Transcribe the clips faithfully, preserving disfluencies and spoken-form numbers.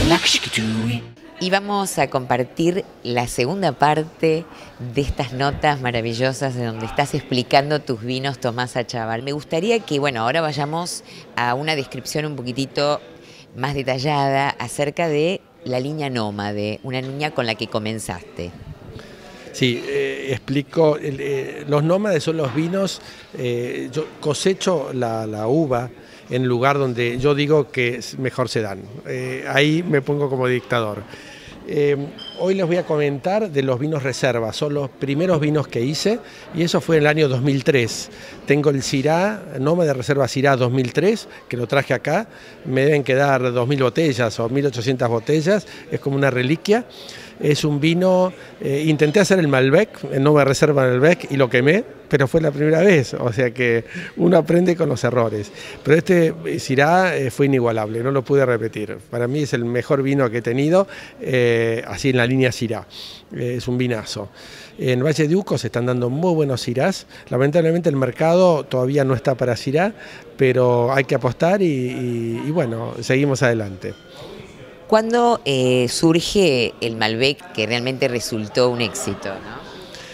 Y vamos a compartir la segunda parte de estas notas maravillosas de donde estás explicando tus vinos Tomás Achával. Me gustaría que, bueno, ahora vayamos a una descripción un poquitito más detallada acerca de la línea Nómade, una línea con la que comenzaste. Sí, eh, explico, eh, los nómades son los vinos, eh, yo cosecho la, la uva en el lugar donde yo digo que mejor se dan, eh, ahí me pongo como dictador. Eh, hoy les voy a comentar de los vinos reserva, son los primeros vinos que hice y eso fue en el año dos mil tres. Tengo el Syrah, Nómade Reserva Syrah dos mil tres, que lo traje acá, me deben quedar dos mil botellas o mil ochocientas botellas, es como una reliquia. Es un vino, eh, intenté hacer el Malbec, el Nómade Reserva Malbec, y lo quemé, pero fue la primera vez, o sea que uno aprende con los errores. Pero este Syrah eh, fue inigualable, no lo pude repetir. Para mí es el mejor vino que he tenido, eh, así en la línea Syrah. Eh, es un vinazo. En Valle de Uco se están dando muy buenos Syrahs. Lamentablemente el mercado todavía no está para Syrah, pero hay que apostar y, y, y bueno, seguimos adelante. ¿Cuándo eh, surge el Malbec que realmente resultó un éxito, ¿no?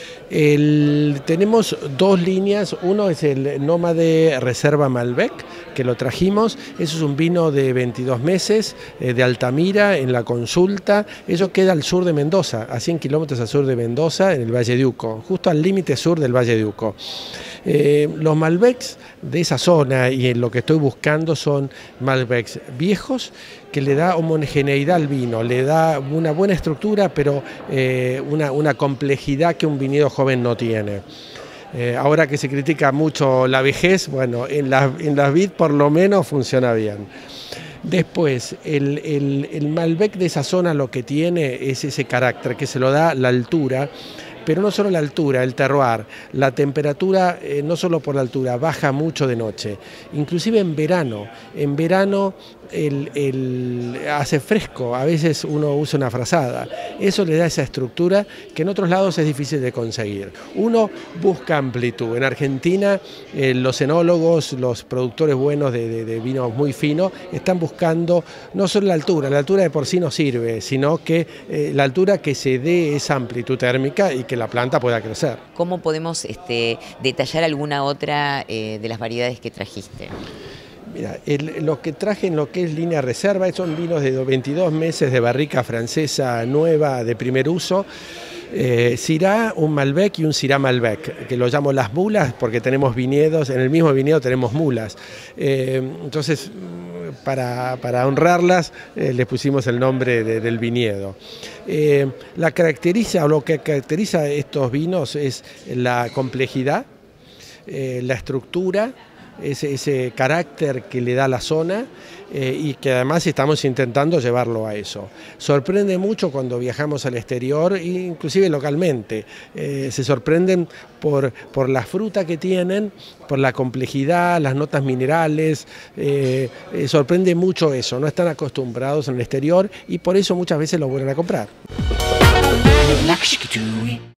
El, tenemos dos líneas, uno es el Nómade Reserva Malbec, que lo trajimos, eso es un vino de veintidós meses, eh, de Altamira, en La Consulta, eso queda al sur de Mendoza, a cien kilómetros al sur de Mendoza, en el Valle de Uco, justo al límite sur del Valle de Uco. Eh, los Malbecs de esa zona y en lo que estoy buscando son Malbecs viejos que le da homogeneidad al vino, le da una buena estructura pero eh, una, una complejidad que un viñedo joven no tiene. Eh, ahora que se critica mucho la vejez, bueno, en las en las vid por lo menos funciona bien. Después, el, el, el Malbec de esa zona lo que tiene es ese carácter que se lo da la altura, pero no solo la altura, el terroir, la temperatura, eh, no solo por la altura, baja mucho de noche, inclusive en verano, en verano el, el, hace fresco, a veces uno usa una frazada, eso le da esa estructura que en otros lados es difícil de conseguir. Uno busca amplitud, en Argentina eh, los enólogos, los productores buenos de, de, de vinos muy finos, están buscando no solo la altura, la altura de por sí no sirve, sino que eh, la altura que se dé esa amplitud térmica y que la planta pueda crecer. ¿Cómo podemos este, detallar alguna otra eh, de las variedades que trajiste? Mira, el, lo que traje en lo que es línea reserva son vinos de veintidós meses de barrica francesa nueva de primer uso. Eh, Syrah, un Malbec y un Syrah Malbec, que lo llamo las mulas porque tenemos viñedos, en el mismo viñedo tenemos mulas. Eh, entonces, para, para honrarlas, eh, les pusimos el nombre de, del viñedo. Eh, la caracteriza, o lo que caracteriza a estos vinos es la complejidad, eh, la estructura, Ese, ese carácter que le da la zona eh, y que además estamos intentando llevarlo a eso. Sorprende mucho cuando viajamos al exterior, inclusive localmente. Eh, se sorprenden por, por la fruta que tienen, por la complejidad, las notas minerales. Eh, eh, sorprende mucho eso, no están acostumbrados en el exterior y por eso muchas veces lo vuelven a comprar.